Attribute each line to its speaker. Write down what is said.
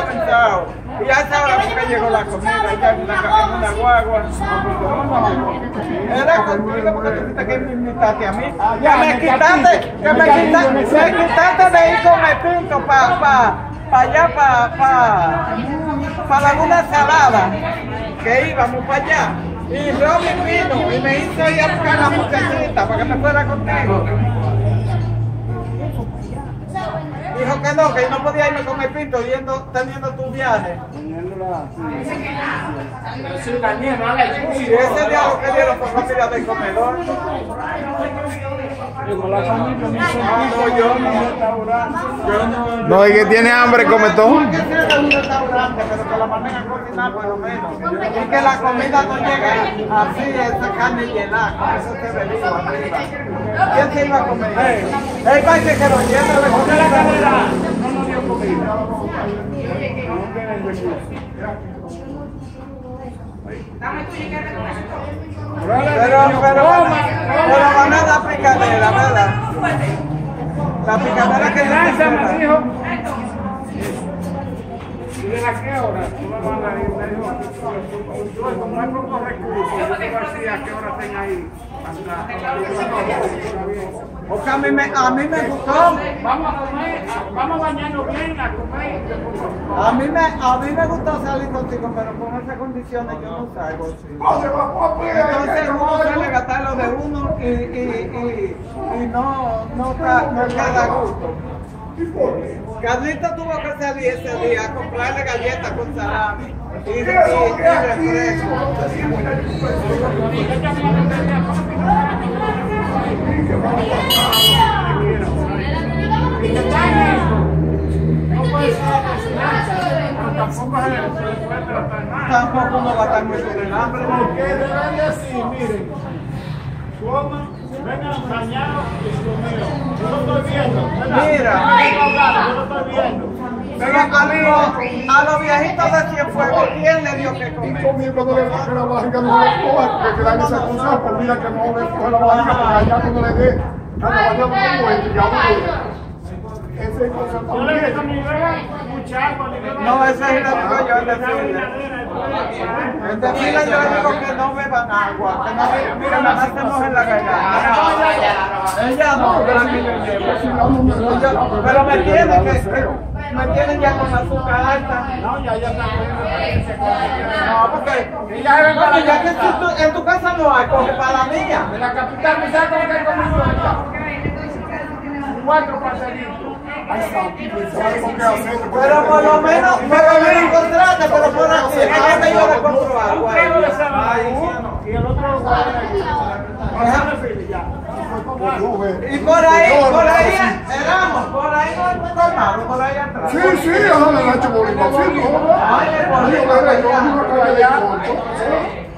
Speaker 1: comenzado. Y ya sabes que llegó la comida, ya en una guagua. Era contigo porque tú fuiste que me invitaste a mí. Ya me quitaste de ir con el pinto para allá, para Laguna Salada, que íbamos para allá. Y Robin vino y me hizo ir a buscar la muchachita para que me fuera contigo. Dijo que no podía irme con el pinto teniendo tu viaje.
Speaker 2: Sí, Daniel, no haga eso.
Speaker 1: Y ese diálogo que dieron por familia del comedor.
Speaker 3: No, y que tiene hambre, come todo.
Speaker 1: Que sea de un restaurante, pero que la manera de cocinar por lo menos. Y que la comida no llegue así, esa carne llena, con eso que venimos arriba. ¿Quién se iba a comer? El país que lo llena de comida.
Speaker 2: No nos dio comida.
Speaker 1: Pero van a dar picadera, ¿verdad? La picadera que no se
Speaker 2: me dijo. ¿Y de la qué hora? Tú me vas a ir. Como hay pocos recursos, yo te voy a decir a qué hora tenga ahí.
Speaker 1: Porque a mí me gustó.
Speaker 2: Vamos a comer, vamos a bañarnos bien, a comer.
Speaker 1: A mí me gustó salir contigo, pero con esas condiciones yo no salgo. Entonces uno suele gastar lo de uno y no queda gusto. Carlito tuvo que salir ese día a comprarle galletas con salami y refresco. Tampoco no va a estar muy sobre el hambre.
Speaker 2: Porque deben decir, miren, coman, vengan bañados y comidos. Yo lo estoy viendo.
Speaker 1: Mira,
Speaker 2: yo lo estoy viendo.
Speaker 1: Venga, a los viejitos de Cienfuegos, ¿quién le dio que comer?
Speaker 4: Y comiendo no le baje la barriga, no le coja, porque que dan esa cosa, comida que no le coge la barriga, porque allá cuando le dé, no le vaya como esto, ya no. Ese es cosa
Speaker 2: Yo le digo, mi vieja, mucha agua.
Speaker 1: No, ese es el digo yo, el de fila. El de fila yo le digo que no beban agua, que no beban, mira, nada más se mojen la garganta. Ella no, pero me tienen ya con azúcar alta.
Speaker 2: No, ya está.
Speaker 1: No, porque ya que en tu casa no hay, coge para la mía.
Speaker 2: En la capital, ¿me sabes cómo que hay comido allá? 4 pastelitos.
Speaker 1: Pero por lo menos encontraste, pero por aquí, ahora yo le compro agua.
Speaker 2: Y el otro lo guardé allí.
Speaker 1: Y por ahí éramos, por ahí no hemos tomado, por ahí atrás.
Speaker 4: Sí, sí, ajá, le han hecho bolita. Sí, no.
Speaker 1: Ay, por ahí,